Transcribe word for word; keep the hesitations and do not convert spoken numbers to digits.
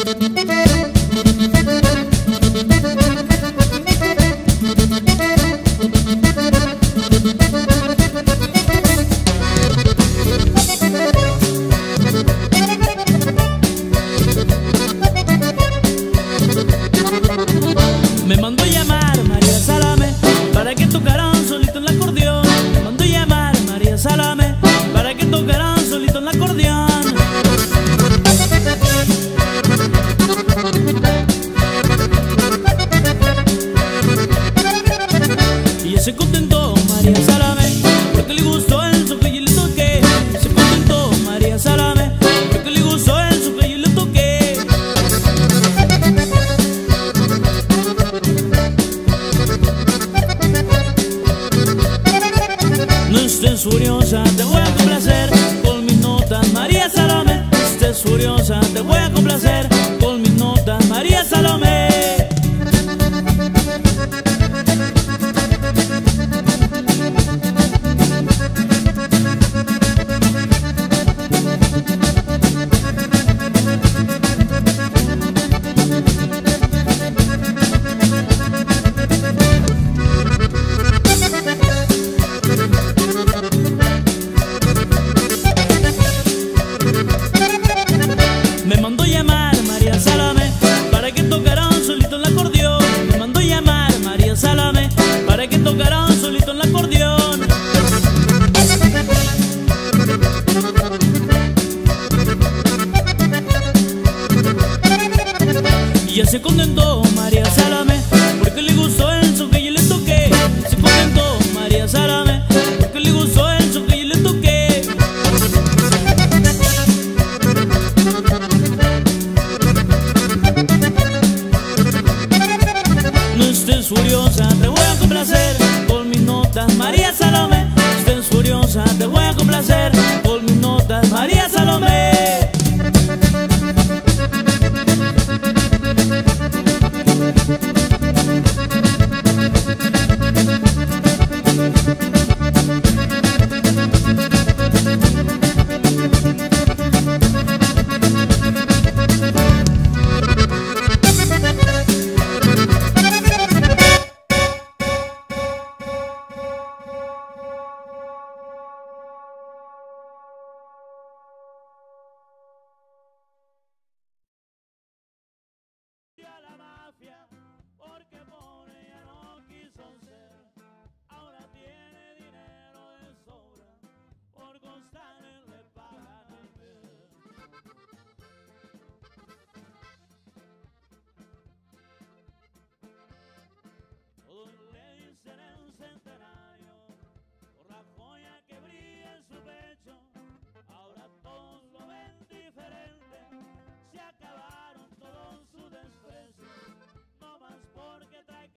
Me mandó llamar María Salame para que tocaran solito en el acordeón. Me mandó llamar María Salame para que tocaran solito en el acordeón. Y ella se contentó María Salame porque le gustó el son que yo le toqué. Se contentó María Salame porque le gustó el son que yo le toqué. No estés furiosa, te voy a complacer con mis notas, María Salame. No estés furiosa, te voy a complacer con mis notas, María Salame. Me mandó llamar María Salame para que tocaran solito en el acordeón. Me mandó llamar María Salame para que tocaran solito en el acordeón. Y ella se contentó María Salame